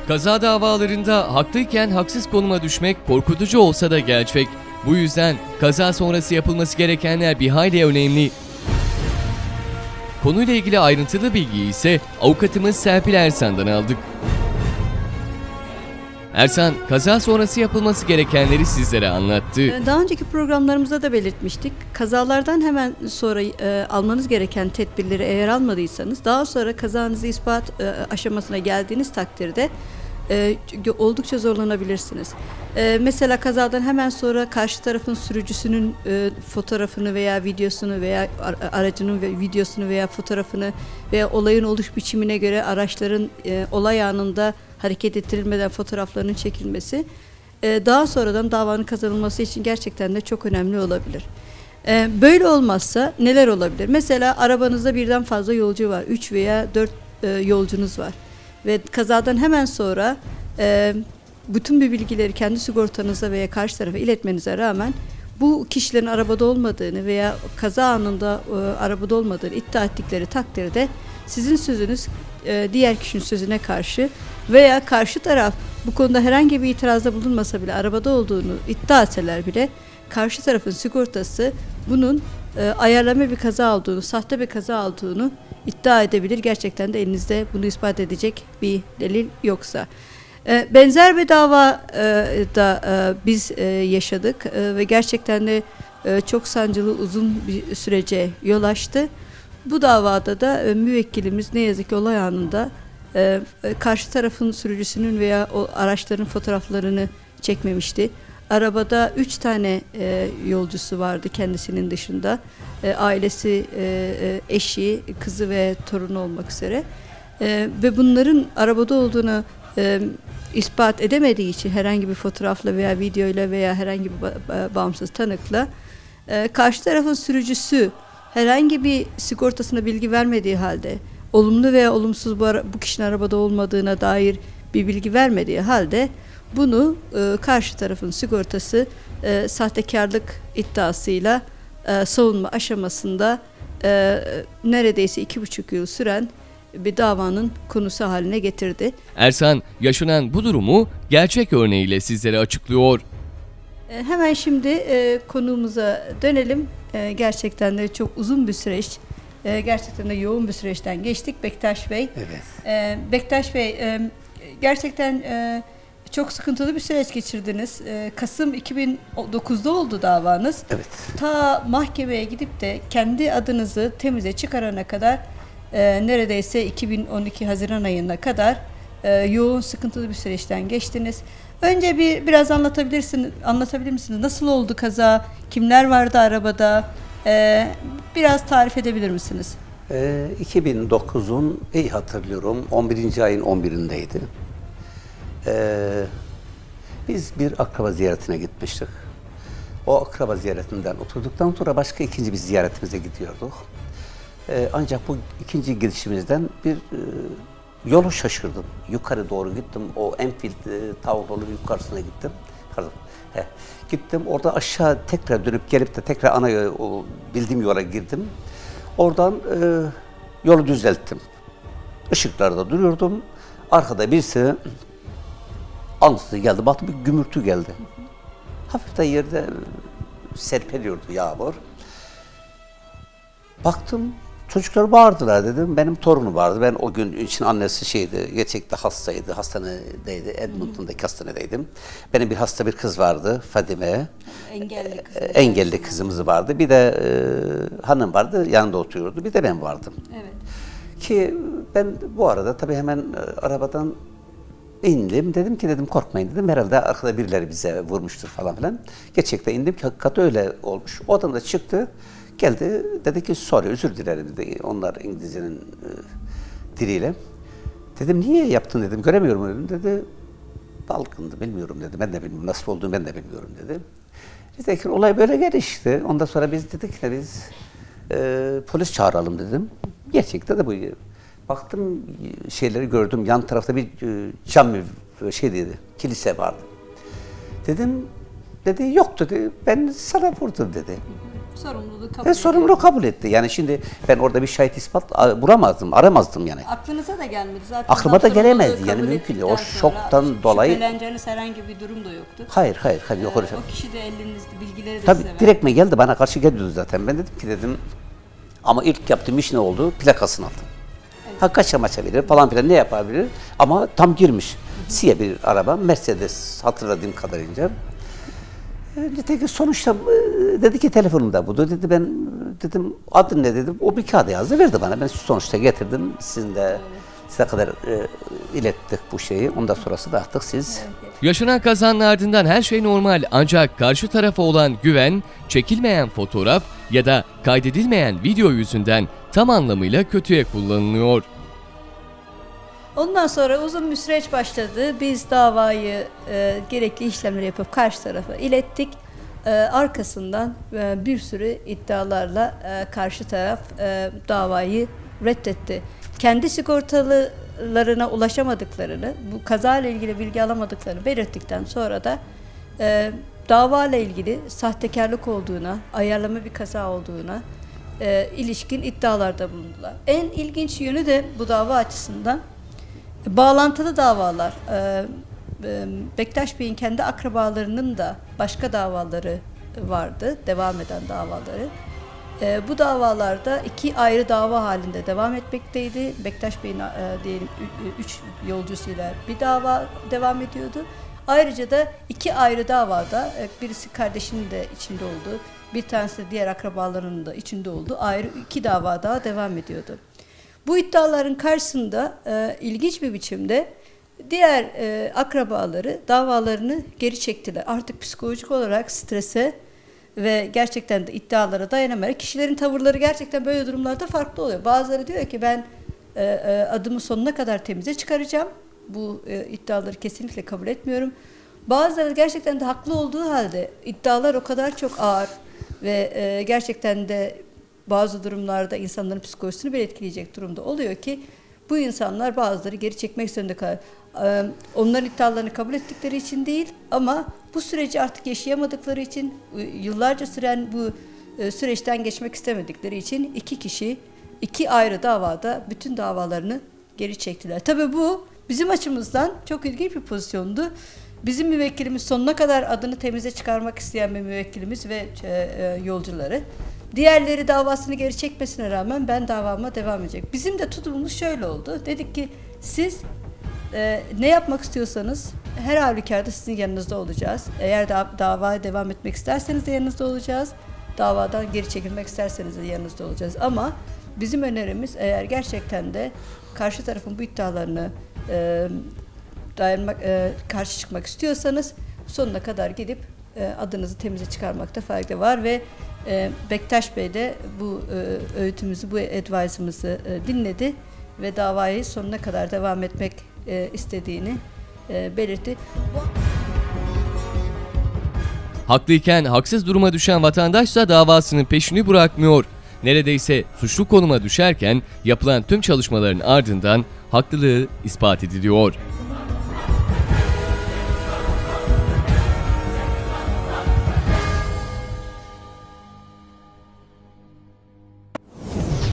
Kaza davalarında haklıyken haksız konuma düşmek korkutucu olsa da gerçek. Bu yüzden kaza sonrası yapılması gerekenler bir hayli önemli. Konuyla ilgili ayrıntılı bilgiyi ise avukatımız Serpil Ersan'dan aldık. Ersan, kaza sonrası yapılması gerekenleri sizlere anlattı. Daha önceki programlarımızda da belirtmiştik. Kazalardan hemen sonra almanız gereken tedbirleri eğer almadıysanız, daha sonra kazanızı ispat aşamasına geldiğiniz takdirde oldukça zorlanabilirsiniz. Mesela kazadan hemen sonra karşı tarafın sürücüsünün fotoğrafını veya videosunu veya aracının videosunu veya fotoğrafını veya olayın oluş biçimine göre araçların olay anında hareket ettirilmeden fotoğraflarının çekilmesi daha sonradan davanın kazanılması için gerçekten de çok önemli olabilir. Böyle olmazsa neler olabilir? Mesela arabanızda birden fazla yolcu var. 3 veya 4 yolcunuz var. Ve kazadan hemen sonra bütün bu bilgileri kendi sigortanıza veya karşı tarafa iletmenize rağmen bu kişilerin arabada olmadığını veya kaza anında arabada olmadığını iddia ettikleri takdirde sizin sözünüz diğer kişinin sözüne karşı veya karşı taraf bu konuda herhangi bir itirazda bulunmasa bile arabada olduğunu iddia etseler bile karşı tarafın sigortası bunun ayarlama bir kaza olduğunu, sahte bir kaza olduğunu iddia edebilir. Gerçekten de elinizde bunu ispat edecek bir delil yoksa. Benzer bir dava da biz yaşadık ve gerçekten de çok sancılı uzun bir sürece yol açtı. Bu davada da müvekkilimiz ne yazık ki olay anında karşı tarafın sürücüsünün veya o araçların fotoğraflarını çekmemişti. Arabada 3 tane yolcusu vardı kendisinin dışında. Ailesi, eşi, kızı ve torunu olmak üzere. Ve bunların arabada olduğunu ispat edemediği için herhangi bir fotoğrafla veya videoyla veya herhangi bir bağımsız tanıkla karşı tarafın sürücüsü herhangi bir sigortasına bilgi vermediği halde olumlu veya olumsuz bu kişinin arabada olmadığına dair bir bilgi vermediği halde bunu karşı tarafın sigortası sahtekarlık iddiasıyla savunma aşamasında neredeyse 2,5 yıl süren bir davanın konusu haline getirdi. Ersan, yaşanan bu durumu gerçek örneğiyle sizlere açıklıyor. Hemen şimdi konuğumuza dönelim. Gerçekten de çok uzun bir süreç, gerçekten de yoğun bir süreçten geçtik Bektaş Bey. Evet. Bektaş Bey, gerçekten çok sıkıntılı bir süreç geçirdiniz. Kasım 2009'da oldu davanız. Evet. Ta mahkemeye gidip de kendi adınızı temize çıkarana kadar neredeyse 2012 Haziran ayına kadar yoğun sıkıntılı bir süreçten geçtiniz. Önce biraz anlatabilir misiniz? Nasıl oldu kaza? Kimler vardı arabada? Biraz tarif edebilir misiniz? 2009'un iyi hatırlıyorum 11. ayın 11'indeydi. Biz bir akraba ziyaretine gitmiştik. O akraba ziyaretinden oturduktan sonra başka ikinci bir ziyaretimize gidiyorduk. Ancak bu ikinci gidişimizden bir yolu şaşırdım. Yukarı doğru gittim. O Enfield Tower'ın yukarısına gittim. Pardon. Gittim. Orada aşağı tekrar dönüp gelip de tekrar o bildiğim yola girdim. Oradan yolu düzelttim. Işıklarda duruyordum. Arkada birisi ansızın geldi. Baktım bir gümürtü geldi. Hafif de yerde serpeliyordu yağmur. Baktım çocuklar bağırdılar dedim. Benim torunum vardı. Ben o gün için annesi gerçekten hastaydı. Hastanedeydi. Edmonton'daki hastanedeydim. Benim bir kız vardı Fadime. Engelli kızımız vardı. Bir de hanım vardı. Yanında oturuyordu. Bir de ben vardım. Evet. Ki ben bu arada tabii hemen arabadan indim. Dedim ki korkmayın dedim. Herhalde arkada birileri bize vurmuştur falan filan. Gerçekten indim ki hakikaten öyle olmuş. O adam da çıktı. Geldi, dedi ki sorry, özür dilerim dedi. Onlar İngilizcenin diliyle. Dedim niye yaptın dedim, göremiyorum dedim. Dedi dalgındı, bilmiyorum dedi. Ben de bilmiyorum, nasıl olduğunu ben de bilmiyorum dedi. Dedi ki olay böyle gelişti. Ondan sonra biz dedik ki biz polis çağıralım dedim. Gerçekten de bu. Baktım şeyleri gördüm, yan tarafta bir cami kilise vardı. Dedim, dedi yok dedi, ben sana vurdum dedi. Sorumluluğu kabul ediyor. Sorumluluğu kabul etti. Yani şimdi ben orada bir şahit ispat bulamazdım, aramazdım yani. Aklınıza da gelmedi zaten. Aklıma da gelemezdi Sorumluluğu yani kabul mümkün değil. O ettikten sonra şoktan dolayı. Şüpheleneceğiniz herhangi bir durum da yoktu. Hayır yok öyle şey. O kişi de elinizde bilgileri de Tabii size verdi. direkt mi geldi, bana karşı geliyordu zaten. Ben dedim ki ama ilk yaptığım iş ne oldu? Plakasını aldım. Ha kaça maçabilir falan filan, ne yapabilir? Ama tam girmiş. Siyah bir araba, Mercedes hatırladığım kadarıyla. Nitekim sonuçta dedi ki telefonumda budur dedi. Ben dedim adın ne dedim. O bir kağıda yazdı, verdi bana. Ben sonuçta getirdim. Sizin de size kadar ilettik bu şeyi. Ondan sonrası da artık siz. Yaşanan kazanın ardından her şey normal, ancak karşı tarafa olan güven, çekilmeyen fotoğraf ya da kaydedilmeyen video yüzünden tam anlamıyla kötüye kullanılıyor. Ondan sonra uzun bir süreç başladı. Biz davayı gerekli işlemleri yapıp karşı tarafa ilettik. Arkasından bir sürü iddialarla karşı taraf davayı reddetti. Kendi sigortalarına ulaşamadıklarını, bu kazayla ilgili bilgi alamadıklarını belirttikten sonra da davayla ilgili sahtekarlık olduğuna, ayarlama bir kaza olduğuna ilişkin iddialarda bulundular. En ilginç yönü de bu dava açısından bağlantılı davalar. Bektaş Bey'in kendi akrabalarının da başka davaları vardı, devam eden davaları. Bu davalarda iki ayrı dava halinde devam etmekteydi. Bektaş Bey'in diyelim 3 yolcusuyla bir dava devam ediyordu. Ayrıca da iki ayrı davada, birisi kardeşinin de içinde olduğu, bir tanesi de diğer akrabalarının da içinde olduğu ayrı iki dava daha devam ediyordu. Bu iddiaların karşısında ilginç bir biçimde diğer akrabaları davalarını geri çektiler. Artık psikolojik olarak strese ve gerçekten de iddialara dayanamayarak kişilerin tavırları gerçekten böyle durumlarda farklı oluyor. Bazıları diyor ki ben adımı sonuna kadar temize çıkaracağım. Bu iddiaları kesinlikle kabul etmiyorum. Bazıları gerçekten de haklı olduğu halde iddialar o kadar çok ağır ve gerçekten de bazı durumlarda insanların psikolojisini bile etkileyecek durumda oluyor ki bu insanlar bazıları geri çekmek zorunda kalıyor. Onların iddialarını kabul ettikleri için değil ama bu süreci artık yaşayamadıkları için, yıllarca süren bu süreçten geçmek istemedikleri için iki kişi iki ayrı davada bütün davalarını geri çektiler. Tabii bu bizim açımızdan çok ilginç bir pozisyondu. Bizim müvekkilimiz sonuna kadar adını temize çıkarmak isteyen bir müvekkilimiz ve yolcuları. Diğerleri davasını geri çekmesine rağmen ben davama devam edecek. Bizim de tutumumuz şöyle oldu. Dedik ki siz ne yapmak istiyorsanız her halükarda sizin yanınızda olacağız. Eğer davaya devam etmek isterseniz de yanınızda olacağız. Davadan geri çekilmek isterseniz de yanınızda olacağız. Ama bizim önerimiz eğer gerçekten de karşı tarafın bu iddialarını karşı çıkmak istiyorsanız sonuna kadar gidip adınızı temize çıkarmakta fayda var ve Bektaş Bey de bu öğütümüzü, bu advice'ımızı dinledi ve davayı sonuna kadar devam etmek istediğini belirtti. Haklıyken haksız duruma düşen vatandaşsa davasının peşini bırakmıyor. Neredeyse suçlu konuma düşerken yapılan tüm çalışmaların ardından haklılığı ispat ediliyor.